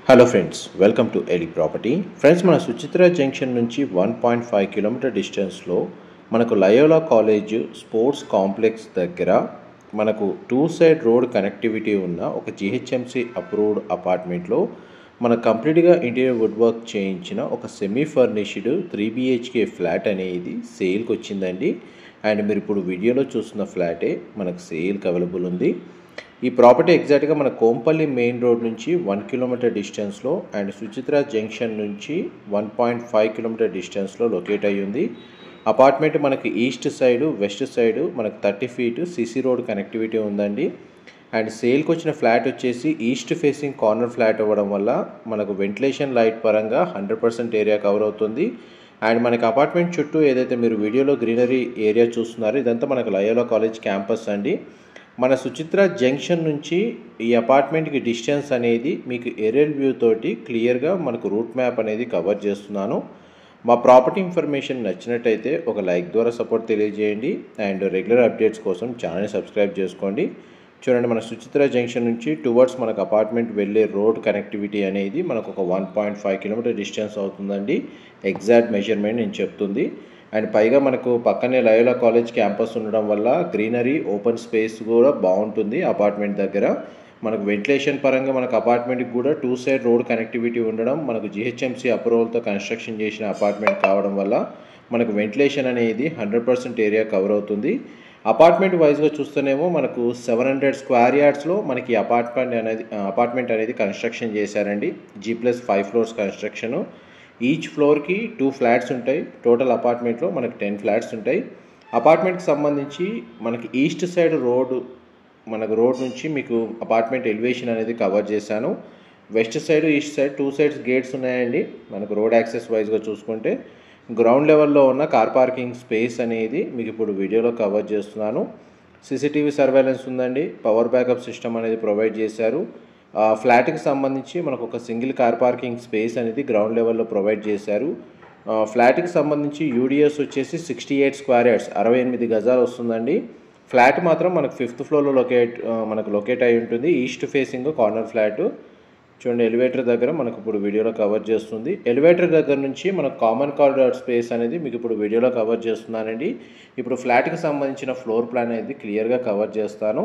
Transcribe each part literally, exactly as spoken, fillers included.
Hello friends, welcome to Eli property. Friends, మన Suchitra junction నుంచి one point five kilometre డిస్టెన్స్లో మనకు లయోలా కాలేజ్ స్పోర్ట్స్ కాంప్లెక్స్ దగ్గర మనకు టూ సైడ్ రోడ్ కనెక్టివిటీ ఉన్న ఒక జిహెచ్ఎంసి అప్రూవ్డ్ అపార్ట్మెంట్లో మన కంప్లీట్గా ఇంటీరియర్ వుడ్ వర్క్ చేయించిన ఒక semi furnished three BHK flat అనేది సేల్కి వచ్చిందండి. అండ్ మీరు ఇప్పుడు వీడియోలో చూస్తున్న ఫ్లాటే మనకు సేల్కి అవైలబుల్ ఉంది. ఈ ప్రాపర్టీ ఎగ్జాక్ట్గా మన కోంపల్లి మెయిన్ రోడ్ నుంచి వన్ కిలోమీటర్ డిస్టెన్స్లో అండ్ సుచిత్ర జంక్షన్ నుంచి వన్ పాయింట్ ఫైవ్ కిలోమీటర్ డిస్టెన్స్లో లొకేట్ అయ్యి ఉంది. అపార్ట్మెంట్ మనకి ఈస్ట్ సైడు వెస్ట్ సైడు మనకు thirty feet CC road connectivity ఉందండి. అండ్ సేల్కి వచ్చిన ఫ్లాట్ వచ్చేసి ఈస్ట్ ఫేసింగ్ కార్నర్ ఫ్లాట్ అవ్వడం వల్ల మనకు వెంటిలేషన్ లైట్ పరంగా హండ్రెడ్ పర్సెంట్ ఏరియా కవర్ అవుతుంది. అండ్ మనకి అపార్ట్మెంట్ చుట్టూ ఏదైతే మీరు వీడియోలో గ్రీనరీ ఏరియా చూస్తున్నారో ఇదంతా మనకు లయోలా కాలేజ్ క్యాంపస్ అండి. మన సుచిత్ర జంక్షన్ నుంచి ఈ అపార్ట్మెంట్కి డిస్టెన్స్ అనేది మీకు ఏరియల్ వ్యూ తోటి క్లియర్గా మనకు రూట్ మ్యాప్ అనేది కవర్ చేస్తున్నాను. మా ప్రాపర్టీ ఇన్ఫర్మేషన్ నచ్చినట్టయితే ఒక లైక్ ద్వారా సపోర్ట్ తెలియజేయండి. అండ్ రెగ్యులర్ అప్డేట్స్ కోసం ఛానల్ని సబ్స్క్రైబ్ చేసుకోండి. చూడండి, మన సుచిత్ర జంక్షన్ నుంచి టువర్డ్స్ మనకు అపార్ట్మెంట్ వెళ్ళే రోడ్ కనెక్టివిటీ అనేది మనకు ఒక one point five kilometre distance అవుతుందండి. ఎగ్జాక్ట్ మెజర్మెంట్ నేను చెప్తుంది. అండ్ పైగా మనకు పక్కనే లయోలా కాలేజ్ క్యాంపస్ ఉండడం వల్ల గ్రీనరీ ఓపెన్ స్పేస్ కూడా బాగుంటుంది. అపార్ట్మెంట్ దగ్గర మనకు వెంటిలేషన్ పరంగా మనకు అపార్ట్మెంట్కి కూడా టూ సైడ్ రోడ్ కనెక్టివిటీ ఉండడం, మనకు జిహెచ్ఎంసీ అప్రూవల్తో కన్స్ట్రక్షన్ చేసిన అపార్ట్మెంట్ కావడం వల్ల మనకు వెంటిలేషన్ అనేది హండ్రెడ్ పర్సెంట్ ఏరియా కవర్ అవుతుంది. అపార్ట్మెంట్ వైజ్గా చూస్తేనేమో మనకు సెవెన్ హండ్రెడ్ స్క్వేర్ యార్డ్స్లో మనకి అపార్ట్మెంట్ అనేది అపార్ట్మెంట్ అనేది కన్స్ట్రక్షన్ చేశారండి. G plus five floors construction. Each ఫ్లోర్కి టూ ఫ్లాట్స్ ఉంటాయి. టోటల్ అపార్ట్మెంట్లో మనకి టెన్ ఫ్లాట్స్ ఉంటాయి. అపార్ట్మెంట్కి సంబంధించి మనకి ఈస్ట్ సైడ్ రోడ్ మనకు రోడ్ నుంచి మీకు అపార్ట్మెంట్ ఎలివేషన్ అనేది కవర్ చేశాను. West side east side two sides gates ఉన్నాయండి. మనకు రోడ్ యాక్సెస్ వైజ్గా చూసుకుంటే గ్రౌండ్ లెవెల్లో ఉన్న కార్ పార్కింగ్ స్పేస్ అనేది మీకు ఇప్పుడు వీడియోలో కవర్ చేస్తున్నాను. సీసీటీవీ సర్వేలెన్స్ ఉందండి. పవర్ బ్యాకప్ సిస్టమ్ అనేది ప్రొవైడ్ చేశారు. ఫ్లాట్కి సంబంధించి మనకు ఒక సింగిల్ కార్ పార్కింగ్ స్పేస్ అనేది గ్రౌండ్ లెవెల్లో ప్రొవైడ్ చేశారు. ఫ్లాట్కి సంబంధించి యూడిఎస్ వచ్చేసి సిక్స్టీ ఎయిట్ స్క్వేర్ యార్డ్స్ అరవై ఎనిమిది గజాలు వస్తుందండి. ఫ్లాట్ మాత్రం మనకు ఫిఫ్త్ ఫ్లోర్లో లొకేట్ మనకు లొకేట్ అయి ఉంటుంది. East facing corner flat. చూడండి, ఎలివేటర్ దగ్గర మనకు ఇప్పుడు వీడియోలో కవర్ చేస్తుంది. ఎలివేటర్ దగ్గర నుంచి మనకు కామన్ కారిడార్ స్పేస్ అనేది మీకు ఇప్పుడు వీడియోలో కవర్ చేస్తున్నానండి. ఇప్పుడు ఫ్లాట్కి సంబంధించిన ఫ్లోర్ ప్లాన్ అనేది క్లియర్గా కవర్ చేస్తాను.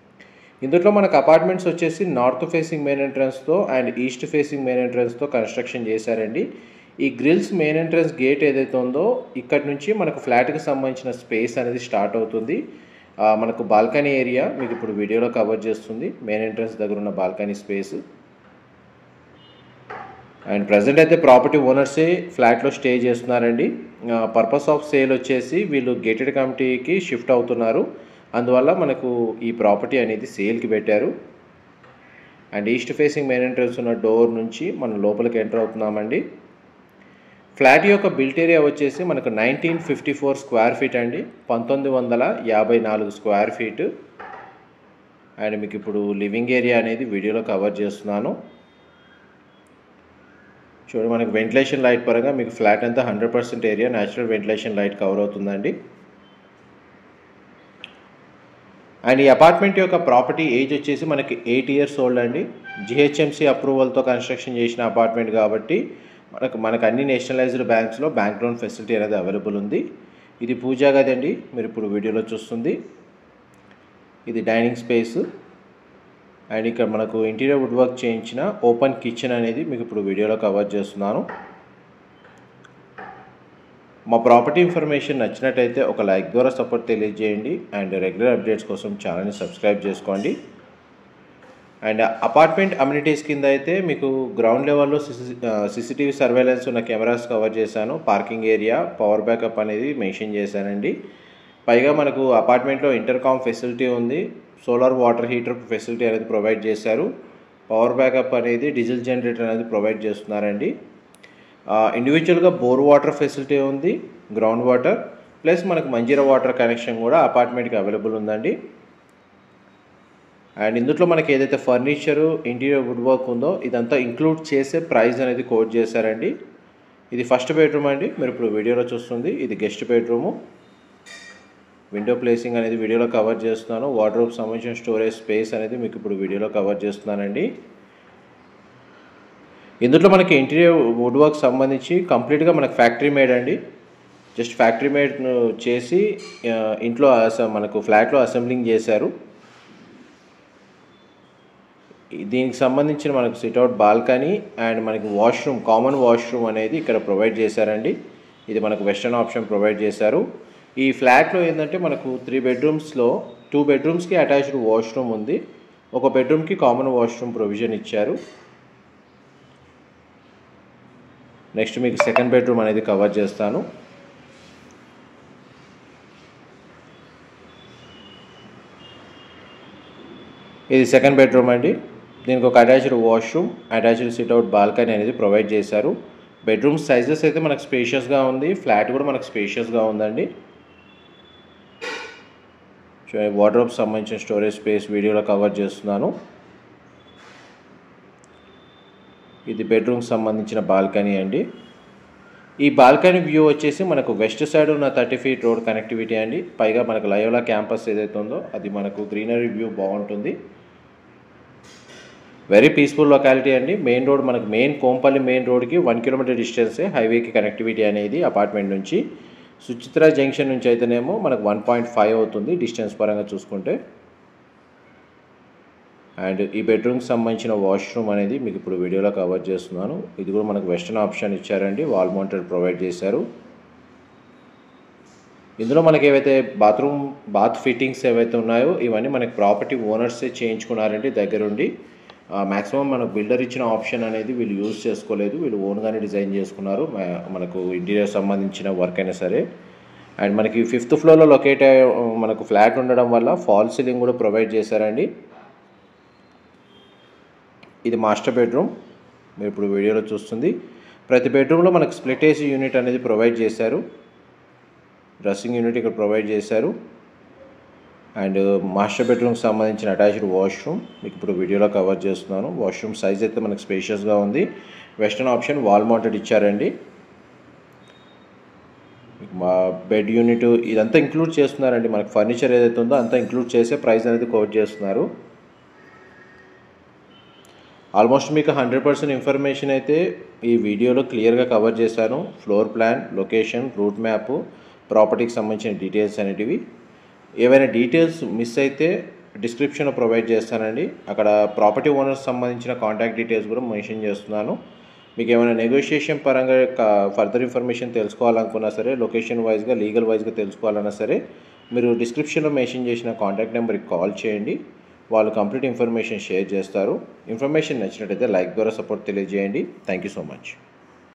ఇందులో మనకు అపార్ట్మెంట్స్ వచ్చేసి నార్త్ ఫేసింగ్ మెయిన్ ఎంట్రన్స్తో అండ్ ఈస్ట్ ఫేసింగ్ మెయిన్ ఎంట్రన్స్తో కన్స్ట్రక్షన్ చేశారండి. ఈ గ్రిల్స్ మెయిన్ ఎంట్రన్స్ గేట్ ఏదైతే ఉందో ఇక్కడ నుంచి మనకు ఫ్లాట్కి సంబంధించిన స్పేస్ అనేది స్టార్ట్ అవుతుంది. మనకు బాల్కనీ ఏరియా మీకు ఇప్పుడు వీడియోలో కవర్ చేస్తుంది. మెయిన్ ఎంట్రన్స్ దగ్గర ఉన్న బాల్కనీ స్పేస్. అండ్ ప్రజెంట్ అయితే ప్రాపర్టీ ఓనర్సే ఫ్లాట్లో స్టే చేస్తున్నారండి. పర్పస్ ఆఫ్ సేల్ వచ్చేసి వీళ్ళు గేటెడ్ కమిటీకి షిఫ్ట్ అవుతున్నారు. అందువల్ల మనకు ఈ ప్రాపర్టీ అనేది సేల్కి పెట్టారు. And east facing main entrance ఉన్న డోర్ నుంచి మనం లోపలికి ఎంటర్ అవుతున్నామండి. ఫ్లాట్ యొక్క బిల్ట్ ఏరియా వచ్చేసి మనకు nineteen fifty four square feet అండి. పంతొమ్మిది వందల యాభై నాలుగు స్క్వేర్ ఫీట్. అండ్ మీకు ఇప్పుడు లివింగ్ ఏరియా అనేది వీడియోలో కవర్ చేస్తున్నాను. చూడండి, మనకు వెంటిలేషన్ లైట్ పరంగా మీకు ఫ్లాట్ అంతా hundred percent area natural ventilation light cover అవుతుందండి. అండ్ ఈ అపార్ట్మెంట్ యొక్క ప్రాపర్టీ ఏజ్ వచ్చేసి మనకి ఎయిట్ ఇయర్స్ ఓల్డ్ అండి. జిహెచ్ఎంసీ అప్రూవల్తో కన్స్ట్రక్షన్ చేసిన అపార్ట్మెంట్ కాబట్టి మనకు మనకు అన్ని నేషనలైజ్డ్ బ్యాంక్స్లో బ్యాంక్ లోన్ ఫెసిలిటీ అనేది అవైలబుల్ ఉంది. ఇది పూజా గది అండి, మీరు ఇప్పుడు వీడియోలో చూస్తుంది. ఇది డైనింగ్ స్పేస్. అండ్ ఇక్కడ మనకు ఇంటీరియర్ వుడ్ వర్క్ చేయించిన ఓపెన్ కిచెన్ అనేది మీకు ఇప్పుడు వీడియోలో కవర్ చేస్తున్నాను. మా ప్రాపర్టీ ఇన్ఫర్మేషన్ నచ్చినట్టయితే ఒక లైక్ ద్వారా సపోర్ట్ తెలియజేయండి. అండ్ రెగ్యులర్ అప్డేట్స్ కోసం ఛానల్ని సబ్స్క్రైబ్ చేసుకోండి. అండ్ అపార్ట్మెంట్ అమ్యూనిటీస్ కింద అయితే మీకు గ్రౌండ్ లెవెల్లో సిసి సీసీటీవీ సర్వేలెన్స్ ఉన్న కెమెరాస్ కవర్ చేశాను. పార్కింగ్ ఏరియా, పవర్ బ్యాకప్ అనేది మెన్షన్ చేశానండి. పైగా మనకు అపార్ట్మెంట్లో ఇంటర్కామ్ ఫెసిలిటీ ఉంది. సోలార్ వాటర్ హీటర్ ఫెసిలిటీ అనేది ప్రొవైడ్ చేశారు. పవర్ బ్యాకప్ అనేది డీజిల్ జనరేటర్ అనేది ప్రొవైడ్ చేస్తున్నారండి. ఇండివిజువల్గా బోర్ వాటర్ ఫెసిలిటీ ఉంది, గ్రౌండ్ వాటర్ ప్లస్ మనకు మంజీరా వాటర్ కనెక్షన్ కూడా అపార్ట్మెంట్కి అవైలబుల్ ఉందండి. అండ్ ఇందులో మనకి ఏదైతే ఫర్నిచరు ఇంటీరియర్ వుడ్ వర్క్ ఉందో ఇదంతా ఇంక్లూడ్ చేసే ప్రైస్ అనేది కోట్ చేశారండి. ఇది ఫస్ట్ బెడ్రూమ్ అండి, మీరు ఇప్పుడు వీడియోలో చూస్తుంది. ఇది గెస్ట్ బెడ్రూము. విండో ప్లేసింగ్ అనేది వీడియోలో కవర్ చేస్తున్నాను. వార్డ్రోబ్ సంబంధించిన స్టోరేజ్ స్పేస్ అనేది మీకు ఇప్పుడు వీడియోలో కవర్ చేస్తున్నానండి. ఇందులో మనకి ఇంటీరియర్ వుడ్ వర్క్ సంబంధించి కంప్లీట్గా మనకు ఫ్యాక్టరీ మేడ్ అండి. జస్ట్ ఫ్యాక్టరీ మేడ్ చేసి ఇంట్లో మనకు ఫ్లాట్లో అసెంబ్లింగ్ చేశారు. దీనికి సంబంధించిన మనకు సిట్అవుట్ బాల్కనీ అండ్ మనకి వాష్రూమ్, కామన్ వాష్రూమ్ అనేది ఇక్కడ ప్రొవైడ్ చేశారండి. ఇది మనకు వెస్టర్న్ ఆప్షన్ ప్రొవైడ్ చేశారు. ఈ ఫ్లాట్లో ఏంటంటే మనకు త్రీ బెడ్రూమ్స్లో టూ బెడ్రూమ్స్కి అటాచ్డ్ వాష్రూమ్ ఉంది, ఒక బెడ్రూమ్కి కామన్ వాష్రూమ్ ప్రొవిజన్ ఇచ్చారు. నెక్స్ట్ మీకు సెకండ్ బెడ్రూమ్ అనేది కవర్ చేస్తాను. ఇది సెకండ్ బెడ్రూమ్ అండి. దీనికి ఒక attached washroom, attached sit out balcony అనేది ప్రొవైడ్ చేశారు. బెడ్రూమ్ సైజెస్ అయితే మనకు స్పేషియస్గా ఉంది, ఫ్లాట్ కూడా మనకు స్పేషియస్గా ఉందండి. వార్డ్రోబ్ సంబంధించిన స్టోరేజ్ స్పేస్ వీడియోలో కవర్ చేస్తున్నాను. ఇది బెడ్రూమ్కి సంబంధించిన బాల్కనీ అండి. ఈ బాల్కనీ వ్యూ వచ్చేసి మనకు వెస్ట్ సైడ్ ఉన్న థర్టీ ఫీట్ రోడ్ కనెక్టివిటీ అండి. పైగా మనకు లయోలా క్యాంపస్ ఏదైతే ఉందో అది మనకు గ్రీనరీ వ్యూ బాగుంటుంది. వెరీ పీస్ఫుల్ లొకాలిటీ అండి. మెయిన్ రోడ్ మనకు మెయిన్ కోంపల్లి మెయిన్ రోడ్కి వన్ కిలోమీటర్ డిస్టెన్సే హైవేకి కనెక్టివిటీ అనేది అపార్ట్మెంట్ నుంచి. సుచిత్ర జంక్షన్ నుంచి అయితేనేమో మనకు వన్ పాయింట్ ఫైవ్ అవుతుంది డిస్టెన్స్ పరంగా చూసుకుంటే. అండ్ ఈ బెడ్రూమ్కి సంబంధించిన వాష్రూమ్ అనేది మీకు ఇప్పుడు వీడియోలో కవర్ చేస్తున్నాను. ఇది కూడా మనకు వెస్టర్న్ ఆప్షన్ ఇచ్చారండి, వాల్ మౌంటెడ్ ప్రొవైడ్ చేశారు. ఇందులో మనకి ఏవైతే బాత్రూమ్ బాత్ ఫిట్టింగ్స్ ఏవైతే ఉన్నాయో ఇవన్నీ మనకి ప్రాపర్టీ ఓనర్సే చేయించుకున్నారండి దగ్గరుండి. మ్యాక్సిమం మనకు బిల్డర్ ఇచ్చిన ఆప్షన్ అనేది వీళ్ళు యూజ్ చేసుకోలేదు, వీళ్ళు ఓన్గానే డిజైన్ చేసుకున్నారు మనకు ఇంటీరియర్ సంబంధించిన వర్క్ అయినా సరే. అండ్ మనకి ఫిఫ్త్ ఫ్లోర్లో లొకేట్ అయ్యే మనకు ఫ్లాట్ ఉండడం వల్ల ఫాల్ సీలింగ్ కూడా ప్రొవైడ్ చేశారండి. ఇది మాస్టర్ బెడ్రూమ్ మీరు ఇప్పుడు వీడియోలో చూస్తుంది. ప్రతి బెడ్రూమ్లో మనకు స్ప్లిట్ ఏసీ యూనిట్ అనేది ప్రొవైడ్ చేశారు. డ్రెస్సింగ్ యూనిట్ ఇక్కడ ప్రొవైడ్ చేశారు. అండ్ మాస్టర్ బెడ్రూమ్కి సంబంధించిన అటాచ్డ్ వాష్రూమ్ మీకు ఇప్పుడు వీడియోలో కవర్ చేస్తున్నాను. వాష్రూమ్ సైజ్ అయితే మనకు స్పేషియస్గా ఉంది. వెస్టర్న్ ఆప్షన్ వాల్ మౌంటెడ్ ఇచ్చారండి. మా బెడ్ యూనిట్ ఇదంతా ఇంక్లూడ్ చేస్తున్నారండి. మనకు ఫర్నిచర్ ఏదైతే ఉందో అంతా ఇంక్లూడ్ చేసే ప్రైస్ అనేది కోట్ చేస్తున్నారు. ఆల్మోస్ట్ మీకు హండ్రెడ్ పర్సెంట్ ఇన్ఫర్మేషన్ అయితే ఈ వీడియోలో క్లియర్గా కవర్ చేశాను. Floor plan, location, route map, ప్రాపర్టీకి సంబంధించిన డీటెయిల్స్ అనేటివి. ఏవైనా డీటెయిల్స్ మిస్ అయితే డిస్క్రిప్షన్లో ప్రొవైడ్ చేస్తానండి. అక్కడ ప్రాపర్టీ ఓనర్స్ సంబంధించిన కాంటాక్ట్ డీటెయిల్స్ కూడా మెన్షన్ చేస్తున్నాను. మీకు ఏమైనా నెగోషియేషన్ పరంగా ఫర్దర్ ఇన్ఫర్మేషన్ తెలుసుకోవాలనుకున్నా సరే, లొకేషన్ వైజ్గా లీగల్ వైజ్గా తెలుసుకోవాలన్నా సరే మీరు డిస్క్రిప్షన్లో మెన్షన్ చేసిన కాంటాక్ట్ నెంబర్కి కాల్ చేయండి. వాళ్ళు కంప్లీట్ ఇన్ఫర్మేషన్ షేర్ చేస్తారు. ఇన్ఫర్మేషన్ నచ్చినట్టయితే లైక్ ద్వారా సపోర్ట్ తెలియజేయండి. Thank you so much.